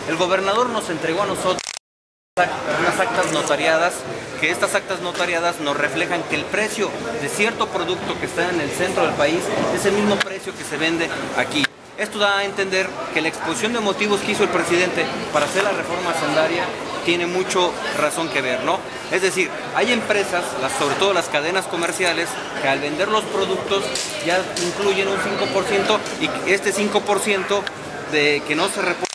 El gobernador nos entregó a nosotros unas actas notariadas, que estas actas notariadas nos reflejan que el precio de cierto producto que está en el centro del país es el mismo precio que se vende aquí. Esto da a entender que la exposición de motivos que hizo el presidente para hacer la reforma hacendaria tiene mucho razón que ver, ¿no? Es decir, hay empresas, sobre todo las cadenas comerciales, que al vender los productos ya incluyen un 5% y este 5% de que no se reporta